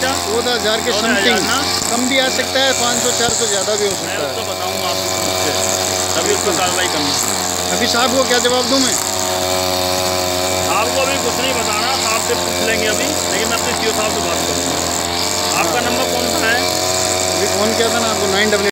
भैया? 14,000 के समथिंग, कम भी आ सकता है, 500-400 ज़्यादा भी हो सकता है। तो बताऊँगा आपको, तभी उस पर कार्रवाई करनी। अभी साहब को क्या जवाब दूँ मैं? साहब को अभी कुछ नहीं बताना, साहब से पूछ लेंगे अभी, लेकिन मैं अपने सीओ साहब से बात करूँगा। आपका नंबर कौन सा है? अभी फ़ोन किया था ना आपको, 9